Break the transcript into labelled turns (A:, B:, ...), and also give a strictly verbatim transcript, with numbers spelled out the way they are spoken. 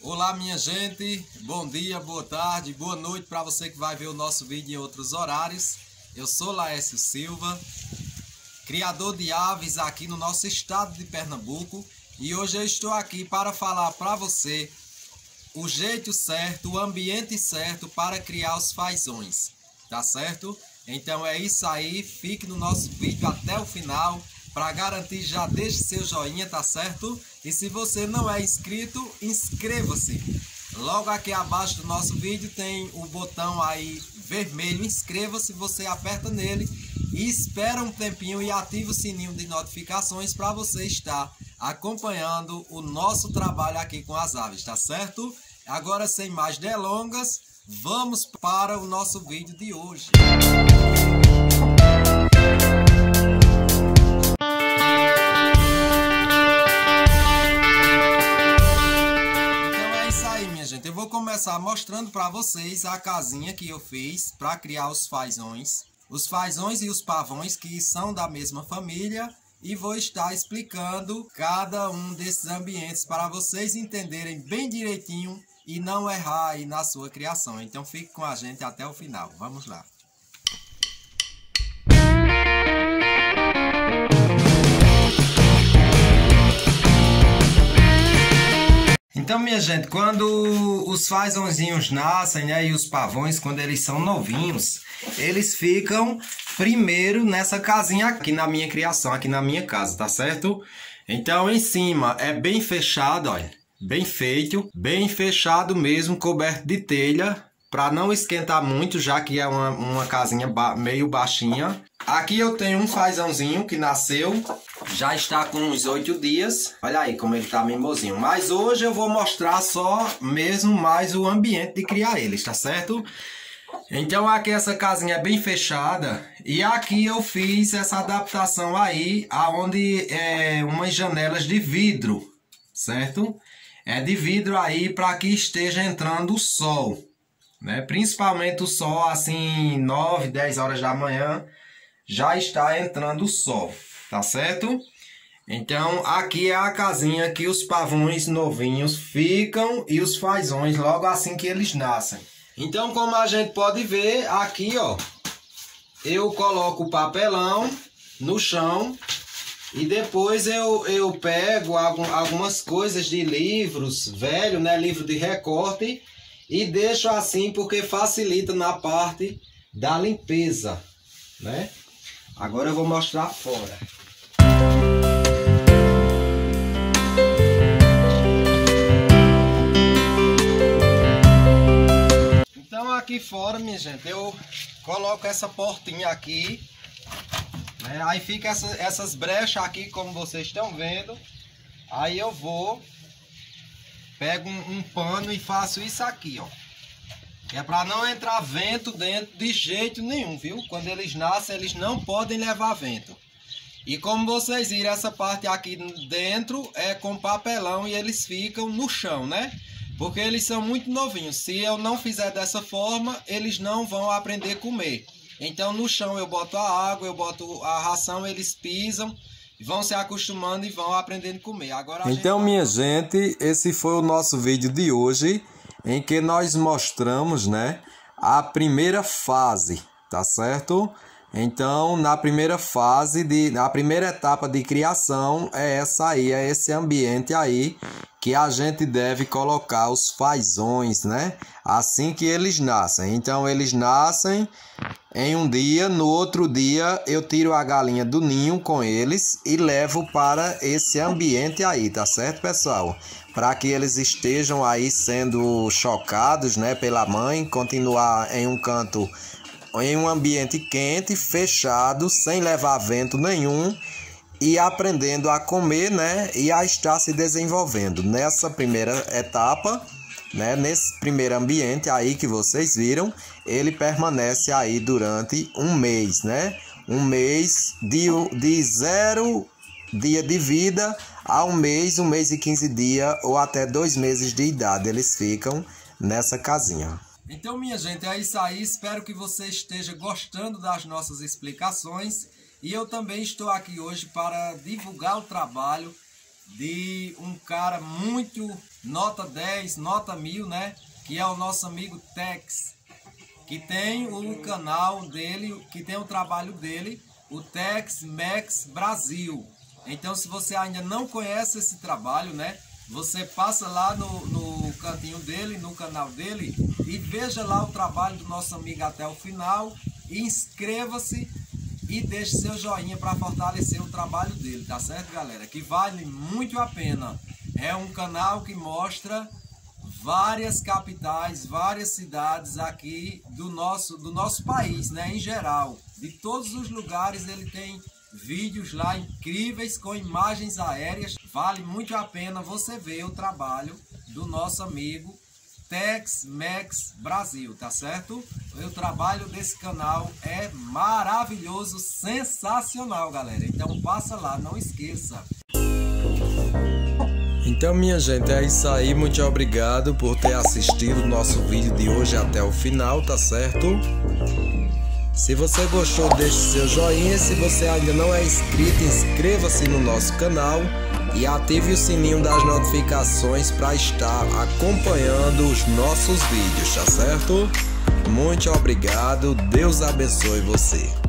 A: Olá minha gente, bom dia, boa tarde, boa noite para você que vai ver o nosso vídeo em outros horários. Eu sou Laércio Silva, criador de aves aqui no nosso estado de Pernambuco, e hoje eu estou aqui para falar para você o jeito certo, o ambiente certo para criar os fazões, tá certo? Então é isso aí, fique no nosso vídeo até o final. Para garantir, já deixe seu joinha, tá certo? E se você não é inscrito, inscreva-se. Logo aqui abaixo do nosso vídeo tem o botão aí vermelho, inscreva-se, você aperta nele e espera um tempinho e ativa o sininho de notificações para você estar acompanhando o nosso trabalho aqui com as aves, tá certo? Agora, sem mais delongas, vamos para o nosso vídeo de hoje. Eu vou começar mostrando para vocês a casinha que eu fiz para criar os fazões. Os fazões e os pavões que são da mesma família. E vou estar explicando cada um desses ambientes para vocês entenderem bem direitinho e não errar aí na sua criação. Então fique com a gente até o final. Vamos lá. Então, minha gente, quando os fazãozinhos nascem, né, e os pavões, quando eles são novinhos, eles ficam primeiro nessa casinha aqui na minha criação, aqui na minha casa, tá certo? Então, em cima é bem fechado, olha, bem feito, bem fechado mesmo, coberto de telha, para não esquentar muito, já que é uma, uma casinha ba meio baixinha. Aqui eu tenho um fazãozinho que nasceu, já está com uns oito dias. Olha aí como ele está mimosinho. Mas hoje eu vou mostrar só mesmo mais o ambiente de criar eles, tá certo? Então aqui essa casinha é bem fechada. E aqui eu fiz essa adaptação aí, aonde é umas janelas de vidro, certo? É de vidro aí para que esteja entrando o sol, né? Principalmente o sol assim, nove, dez horas da manhã. Já está entrando o sol, tá certo? Então, aqui é a casinha que os pavões novinhos ficam e os fazões logo assim que eles nascem. Então, como a gente pode ver, aqui, ó, eu coloco o papelão no chão e depois eu, eu pego algum, algumas coisas de livros velhos, né, livro de recorte, e deixo assim porque facilita na parte da limpeza, né? Agora eu vou mostrar fora. Então aqui fora, minha gente, eu coloco essa portinha aqui, né? Aí fica essa, essas brechas aqui, como vocês estão vendo. Aí eu vou, pego um, um pano e faço isso aqui, ó. É para não entrar vento dentro de jeito nenhum, viu? Quando eles nascem, eles não podem levar vento. E como vocês viram, essa parte aqui dentro é com papelão e eles ficam no chão, né? Porque eles são muito novinhos. Se eu não fizer dessa forma, eles não vão aprender a comer. Então no chão eu boto a água, eu boto a ração, eles pisam, vão se acostumando e vão aprendendo a comer. Agora a
B: então,
A: gente...
B: minha gente, esse foi o nosso vídeo de hoje, em que nós mostramos, né, a primeira fase, tá certo? Então, na primeira fase, de, na primeira etapa de criação, é essa aí, é esse ambiente aí que a gente deve colocar os fazões, né? Assim que eles nascem. Então, eles nascem em um dia, no outro dia eu tiro a galinha do ninho com eles e levo para esse ambiente aí, tá certo, pessoal? Para que eles estejam aí sendo chocados, né, pela mãe, continuar em um canto, em um ambiente quente, fechado, sem levar vento nenhum e aprendendo a comer, né, e a estar se desenvolvendo. Nessa primeira etapa, né, nesse primeiro ambiente aí que vocês viram, ele permanece aí durante um mês, né? Um mês de, de zero dia de vida a um mês, um mês e quinze dias ou até dois meses de idade. Eles ficam nessa casinha.
A: Então, minha gente, é isso aí. Espero que você esteja gostando das nossas explicações. E eu também estou aqui hoje para divulgar o trabalho de um cara muito nota dez, nota mil, né? Que é o nosso amigo Tex, que tem o canal dele, que tem o trabalho dele, o Tex Mex Brasil. Então, se você ainda não conhece esse trabalho, né? Você passa lá no, no cantinho dele, no canal dele, e veja lá o trabalho do nosso amigo até o final. E inscreva-se e deixe seu joinha para fortalecer o trabalho dele, tá certo, galera? Que vale muito a pena. É um canal que mostra várias capitais, várias cidades aqui do nosso, do nosso país, né? Em geral, de todos os lugares ele tem vídeos lá incríveis com imagens aéreas. Vale muito a pena você ver o trabalho do nosso amigo Tex Mex Brasil, tá certo? O trabalho desse canal é maravilhoso, sensacional, galera. Então passa lá, não esqueça.
B: Então, minha gente, é isso aí. Muito obrigado por ter assistido o nosso vídeo de hoje até o final, tá certo? Se você gostou, deixe seu joinha. Se você ainda não é inscrito, inscreva-se no nosso canal e ative o sininho das notificações para estar acompanhando os nossos vídeos, tá certo? Muito obrigado, Deus abençoe você.